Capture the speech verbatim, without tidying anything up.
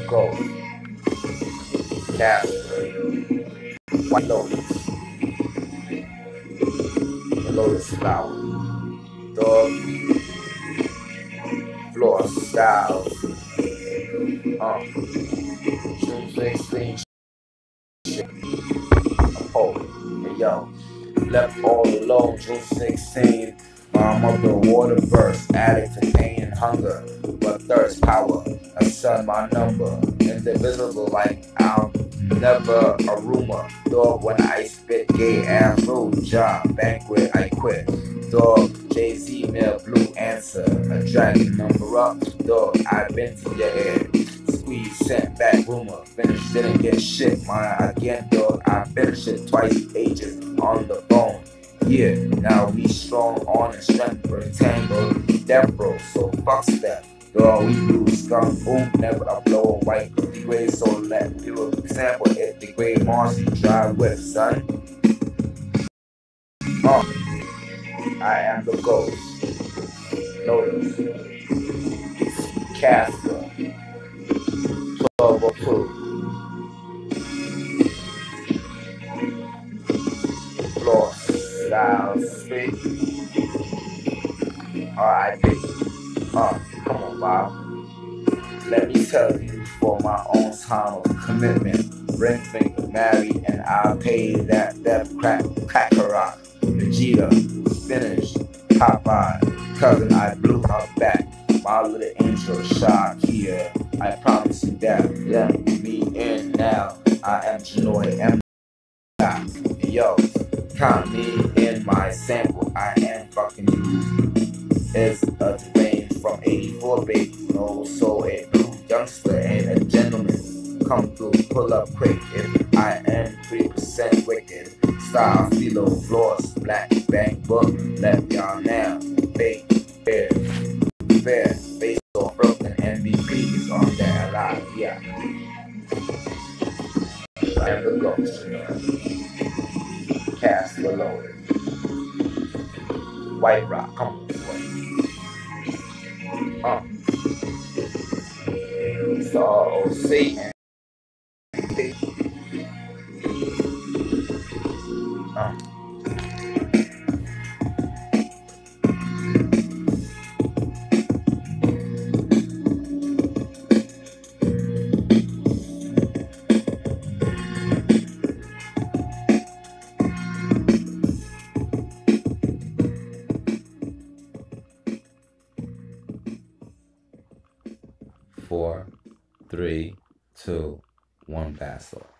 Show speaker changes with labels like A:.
A: Ghost, Casper, White Lotus, the Lotus Flower, Dog, Floor Styles, uh, June sixteenth, oh, hey yo, left all alone June sixteenth. My mother water burst, addict to pain and hunger, but thirst, power, a son, my number, indivisible like I'm never a rumor. Dog, when I spit gay ass rude, job, banquet, I quit. Dog, Jay-Z, mail, blue answer, a dragon number up. Dog, I been to your head. Squeeze, sent back, rumor, finished, didn't get shit. Mine again, dog, I finished it twice, ages on the phone. Yeah, now we strong on and strength, rectangle, death row, so fuck that. Dog, we do skunk, boom, never I blow a white, degrade, so let people example it, degrade Marcy, drive with, son. Uh, I am the ghost, Lotus, Casper, twelve oh two, Floor, Style, Speak, R I P. Uh, come on, Bob. Let me tell you, for my own time of commitment, ring finger, married, and I'll pay that death crack, cracker, Vegeta, spinach, Popeye, cousin, I blew her back. My little angel, shock here. I promise you that. Let me in now. I am Genoy, M. Yo, count me in my sample. I am fucking you. It's a range from eighty-four, baby. No, so a blue youngster and a gentleman. Come through, pull up quick. If I am three percent wicked. Style, philo, floors, black, bank, book. Left y'all now. Fake, fair, fair. Based on broken M V Ps on that alive. Yeah. I am the ghost, you know. Cast the Lotus. White Rock, come on, boy. Uh. So, O C and P. Uh. Four, three, two, one, pass off.